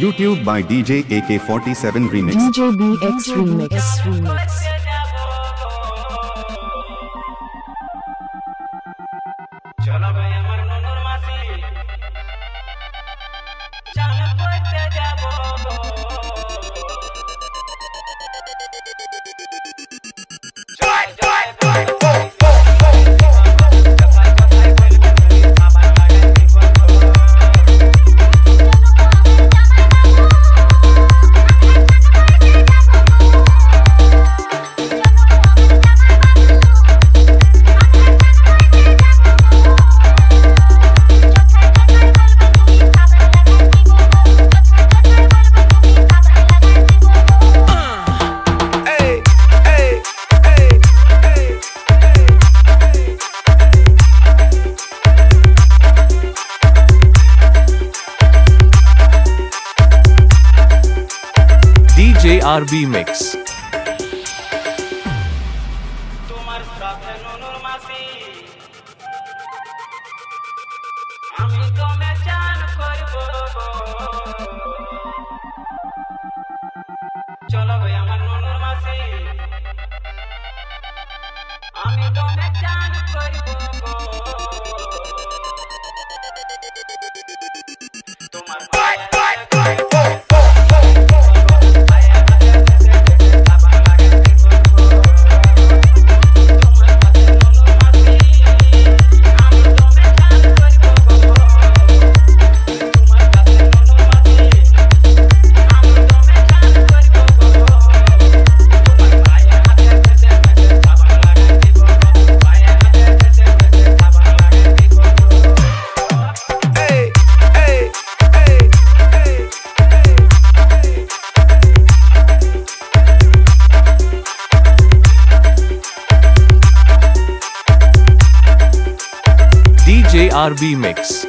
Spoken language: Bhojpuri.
YouTube by DJ AK47 Remix. DJ BX Remix. चलो भाई अमर नुनुर मासी जान पड़ते जाबो जय जय DJ RB Mix. তোমার সাথে নুনুর মাসি আমি তোমে চান করব চলো ভাই আমার নুনুর মাসি আমি তোমে চান করব তোমার DJ RB Mix.